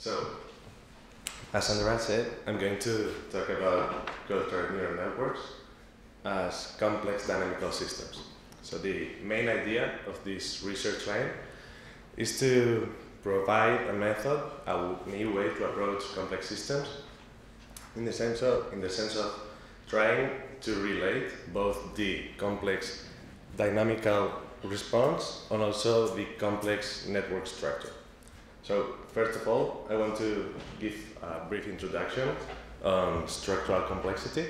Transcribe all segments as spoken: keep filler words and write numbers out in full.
So, as Andrea said, I'm going to talk about cultured neural networks as complex dynamical systems. So the main idea of this research line is to provide a method, a new way to approach complex systems in the sense of, in the sense of trying to relate both the complex dynamical response and also the complex network structure. So first of all, I want to give a brief introduction on structural complexity.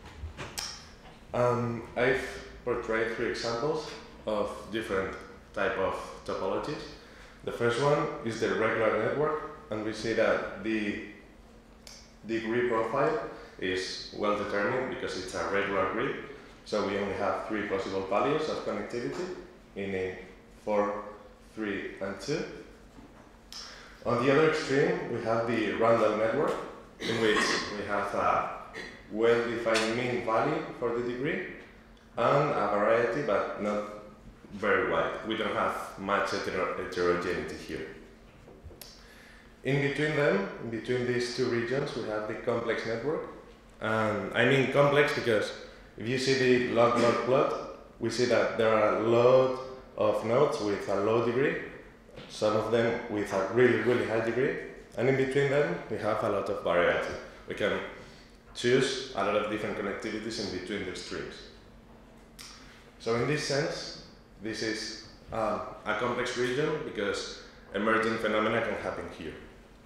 Um, I've portrayed three examples of different type of topologies. The first one is the regular network, and we see that the degree profile is well determined because it's a regular grid. So we only have three possible values of connectivity, meaning four, three, and two. On the other extreme, we have the random network, in which we have a well-defined mean value for the degree and a variety, but not very wide. We don't have much heter heterogeneity here. In between them, in between these two regions, we have the complex network. And I mean complex because if you see the log-log plot, we see that there are a lot of nodes with a low degree, some of them with a really, really high degree, and in between them, we have a lot of variety. We can choose a lot of different connectivities in between the extremes. So in this sense, this is uh, a complex region because emergent phenomena can happen here.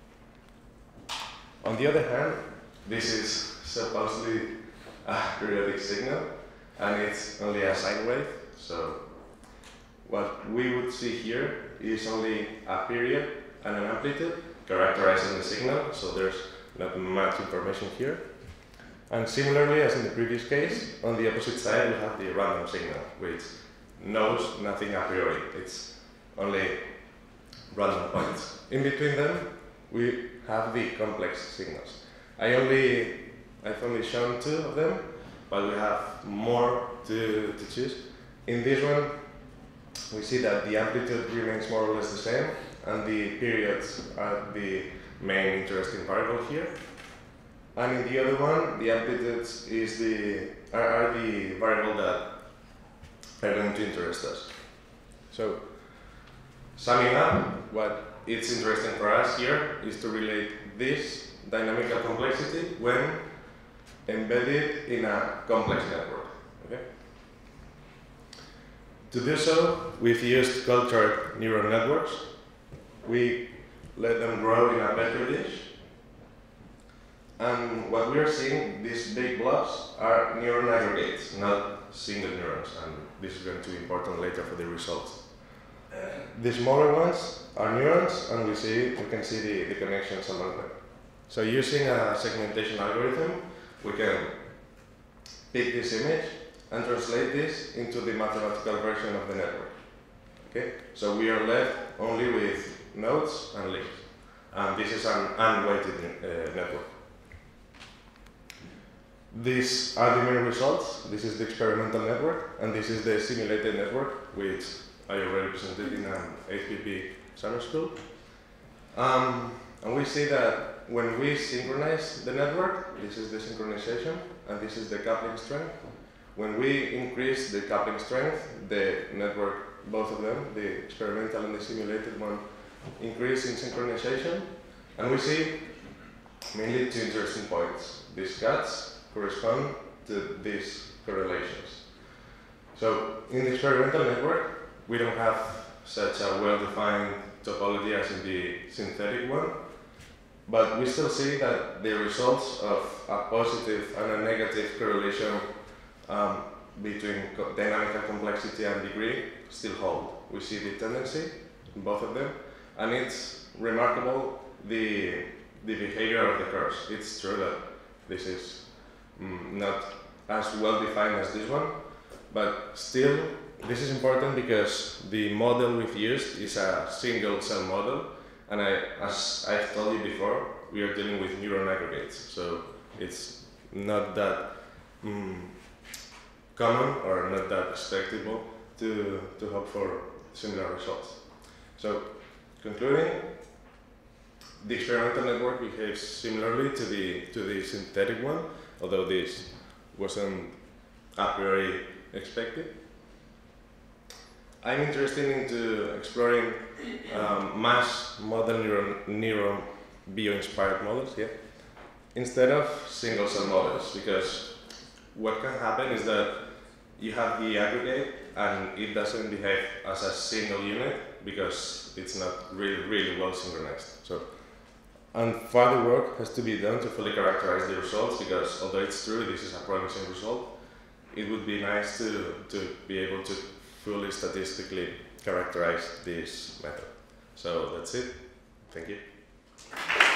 On the other hand, this is supposedly a periodic signal, and it's only a sine wave. So what we would see here is only a period and an amplitude characterizing the signal, so there's not much information here. And similarly, as in the previous case, on the opposite side we have the random signal, which knows nothing a priori. It's only random points. In between them, we have the complex signals. I only, I've only shown two of them, but we have more to, to choose. In this one, we see that the amplitude remains more or less the same, and the periods are the main interesting variable here. And in the other one, the amplitudes is the, are, are the variable that are going to interest us. So, summing up, what it's interesting for us here is to relate this dynamical complexity when embedded in a complex network. Okay? To do so, we've used cultured neural networks. We let them grow in a petri dish. And what we are seeing, these big blobs, are neuron aggregates, not single neurons. And this is going to be important later for the results. The smaller ones are neurons, and we see we can see the, the connections among them. So using a segmentation algorithm, we can pick this image and translate this into the mathematical version of the network. Okay? So we are left only with nodes and links. And this is an unweighted uh, network. These are the main results. This is the experimental network, and this is the simulated network, which I already presented in an H B P summer school. Um, and we see that when we synchronize the network, this is the synchronization, and this is the coupling strength. When we increase the coupling strength, the network, both of them, the experimental and the simulated one, increase in synchronization. And we see mainly two interesting points. These cuts correspond to these correlations. So in the experimental network, we don't have such a well-defined topology as in the synthetic one, but we still see that the results of a positive and a negative correlation um, between co dynamical complexity and degree still hold. We see the tendency in both of them, and it's remarkable the, the behavior of the curves. It's true that this is mm, not as well defined as this one, but still this is important because the model we've used is a single cell model, and I, as I've told you before, we are dealing with neuron aggregates, so it's not that mm, common or not that expectable to, to hope for similar results. So, concluding, the experimental network behaves similarly to the, to the synthetic one, although this wasn't a priori expected. I'm interested into exploring um, mass model neuron, neuron bio-inspired models, yeah, instead of single cell models, because what can happen is that you have the aggregate and it doesn't behave as a single unit because it's not really, really well synchronized. So, and further work has to be done to fully characterize the results, because although it's true this is a promising result, it would be nice to, to be able to fully statistically characterize this method. So that's it. Thank you.